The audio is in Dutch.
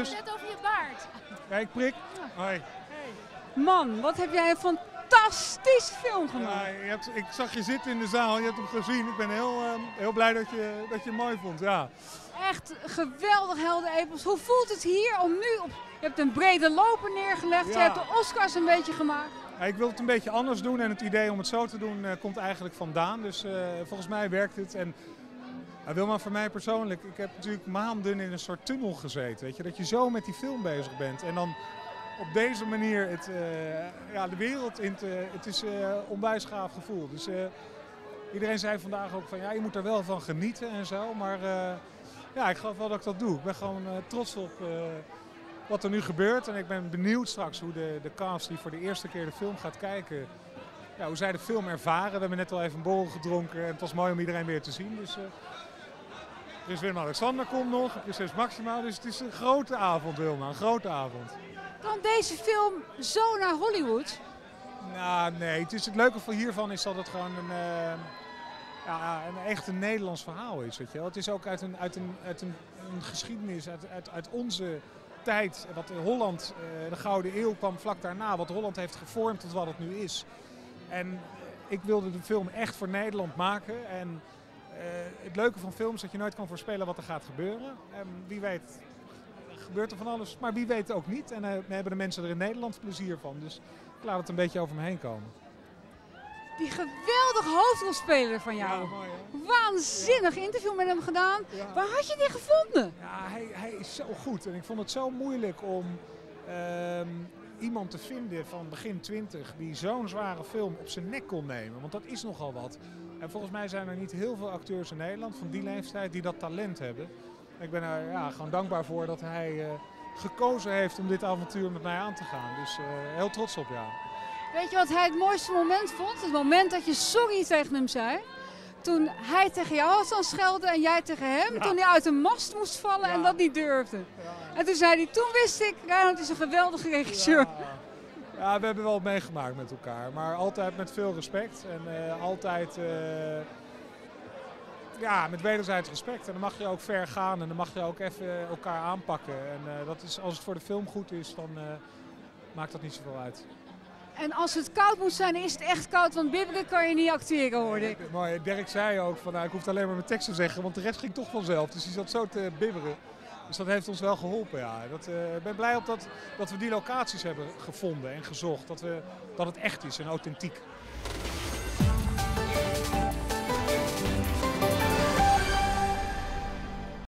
serieus? Net over je baard. Kijk, prik. Hoi. Man, wat heb jij een fantastische film gemaakt. Ja, ik zag je zitten in de zaal, je hebt hem gezien. Ik ben heel blij dat je hem mooi vond. Ja. Echt geweldig helder epos. Hoe voelt het hier om nu op... Je hebt een brede loper neergelegd, je hebt de Oscars een beetje gemaakt. Ja, ik wil het een beetje anders doen en het idee om het zo te doen komt eigenlijk vandaan. Dus volgens mij werkt het. En Wilma, voor mij persoonlijk, ik heb natuurlijk maanden in een soort tunnel gezeten. Weet je? Dat je zo met die film bezig bent en dan op deze manier de wereld in het is onwijs gaaf gevoel. Dus iedereen zei vandaag ook van ja, je moet er wel van genieten en zo. Maar ik geloof wel dat ik dat doe. Ik ben gewoon trots op wat er nu gebeurt. En ik ben benieuwd straks hoe de cast die voor de eerste keer de film gaat kijken, hoe zij de film ervaren. We hebben net al even een borrel gedronken en het was mooi om iedereen weer te zien. Dus Prins Willem-Alexander komt nog, Prinses Maxima. Dus het is een grote avond, Wilma, een grote avond. Kan deze film zo naar Hollywood? Nou, nee. Het leuke hiervan is dat het gewoon een echt een Nederlands verhaal is. Weet je wel. Het is ook uit een geschiedenis, uit onze tijd. Wat Holland, de Gouden Eeuw kwam vlak daarna. Wat Holland heeft gevormd tot wat het nu is. En ik wilde de film echt voor Nederland maken. En het leuke van films is dat je nooit kan voorspellen wat er gaat gebeuren. Wie weet gebeurt er van alles, maar wie weet ook niet. En hebben de mensen er in Nederland plezier van. Dus ik laat het een beetje over me heen komen. Die geweldige hoofdrolspeler van jou. Ja, mooi, hè? Waanzinnig interview met hem gedaan. Ja. Waar had je die gevonden? Ja, hij is zo goed. En ik vond het zo moeilijk om iemand te vinden van begin 20 die zo'n zware film op zijn nek kon nemen. Want dat is nogal wat. En volgens mij zijn er niet heel veel acteurs in Nederland van die leeftijd die dat talent hebben. Ik ben er gewoon dankbaar voor dat hij gekozen heeft om dit avontuur met mij aan te gaan. Dus heel trots op, ja. Weet je wat hij het mooiste moment vond? Het moment dat je sorry tegen hem zei. Toen hij tegen jou was aan het schelden en jij tegen hem. Ja. Toen hij uit de mast moest vallen en dat niet durfde. Ja. En toen zei hij, toen wist ik, Reinhard is een geweldige regisseur. Ja, we hebben wel meegemaakt met elkaar. Maar altijd met veel respect. En altijd met wederzijds respect. En dan mag je ook ver gaan en dan mag je ook even elkaar aanpakken. En dat is, als het voor de film goed is, dan maakt dat niet zoveel uit. En als het koud moet zijn, is het echt koud, want bibberen kan je niet acteren, hoorde ik. Mooi, Dirk zei ook van, ik hoef alleen maar mijn tekst te zeggen, want de rest ging toch vanzelf. Dus hij zat zo te bibberen. Dus dat heeft ons wel geholpen, ja. Ik ben blij op dat we die locaties hebben gevonden en gezocht. Dat het echt is en authentiek.